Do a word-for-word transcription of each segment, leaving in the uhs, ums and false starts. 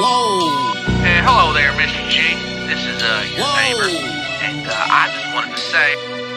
Whoa. Hey, hello there, Mister G. This is uh, your Whoa. neighbor, and uh, I just wanted to say,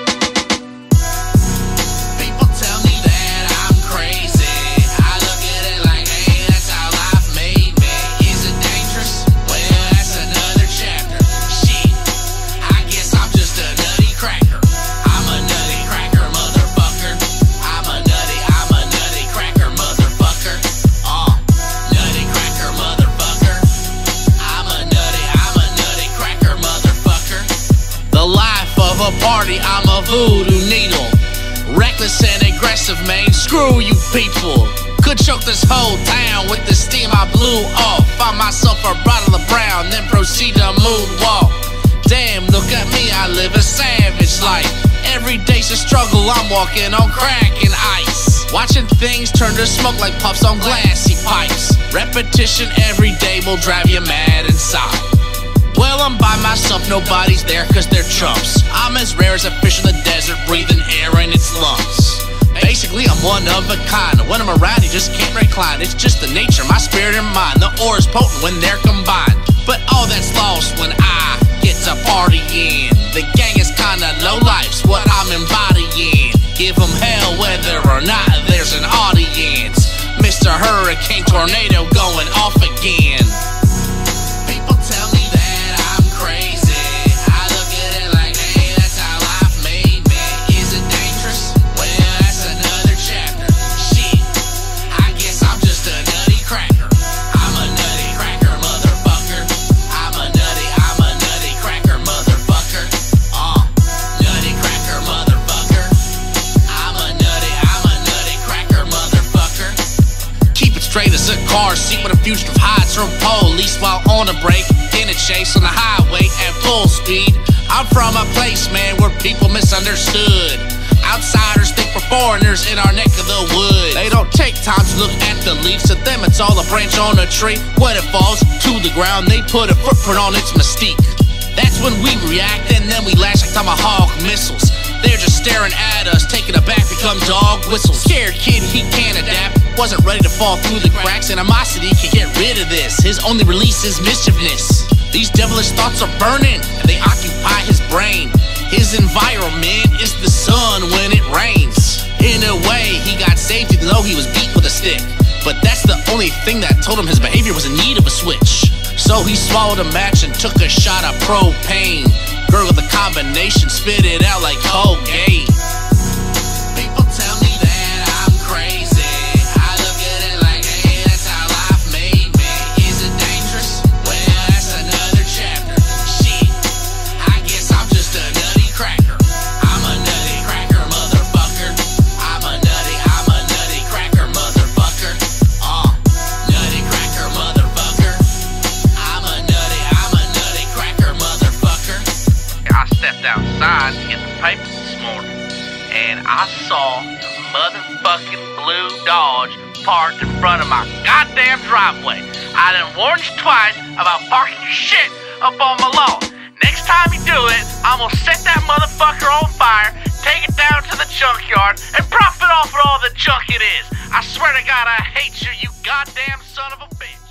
People tell me that I'm crazy. I look at it like, hey, that's how life made me. Is it dangerous? Well, that's another chapter. Shit, I guess I'm just a nutty cracker. I'm a nutty cracker, motherfucker. I'm a nutty, I'm a nutty cracker, motherfucker. Uh, nutty cracker, motherfucker. I'm a nutty, I'm a nutty cracker, motherfucker. The life of a party, I'm a voodoo needle. Reckless and aggressive, man, screw you people. Could choke this whole town with the steam I blew off. Find myself a bottle of brown, then proceed to moonwalk. Damn, look at me, I live a savage life. Every day's a struggle, I'm walking on crack and ice. Watching things turn to smoke like puffs on glassy pipes. Repetition every day will drive you mad inside. Well, I'm by myself, nobody's there cause they're chumps. I'm as rare as a fish in the desert, breathing air in its lungs. Basically, I'm one of a kind. When I'm around, you just can't recline. It's just the nature, my spirit and mind. The ore is potent when they're combined. But all that's lost when I get to partying. The gang is kinda low life's what I'm embodying. Give them hell whether or not there's an audience. Mister Hurricane Tornado going off again. People tell me that I'm crazy. I look at it like, hey, that's how life made me. Is it dangerous? Well, that's another chapter. Shit, I guess I'm just a nutty cracker. I'm a nutty cracker, motherfucker. I'm a nutty, I'm a nutty cracker, motherfucker. Uh, nutty cracker, motherfucker. I'm a nutty, I'm a nutty cracker, motherfucker. Keep it straight as a car seat when a fugitive hides from police while on a break in a chase on the highway at full speed. I'm from a place, man, where people misunderstood. Outsiders think we're foreigners in our neck of the woods. They don't take time to look at the leaves. To them, it's all a branch on a tree. When it falls to the ground, they put a footprint on its mystique. That's when we react, and then we lash like tomahawk missiles. They're just staring at us, taking it back, become dog whistles. Scared kid, he can't adapt. Wasn't ready to fall through the cracks. Animosity can get rid of this. His only release is mischievousness. These devilish thoughts are burning, and they occupy his brain. His environment is the sun when it rains. In a way, he got saved even though he was beat with a stick. But that's the only thing that told him his behavior was in need of a switch. So he swallowed a match and took a shot of propane. Girl with a combination, spit it out like Colgate. People tell me that I'm crazy. I look at it like, hey, that's how life made me. Is it dangerous? Well, that's another chapter. Shit, I guess I'm just a nutty cracker. I'm a nutty cracker, motherfucker. I'm a nutty, I'm a nutty cracker, motherfucker. Uh, nutty cracker, motherfucker. I'm a nutty, I'm a nutty cracker, motherfucker. I stepped outside to get the papers this morning, and I saw the motherfucking blue Dodge parked in front of my goddamn driveway. I done warned you twice about parking your shit up on my lawn. Next time you do it, I'm gonna set that motherfucker on fire, take it down to the junkyard, and profit off with all the junk it is. I swear to God, I hate you, you goddamn son of a bitch.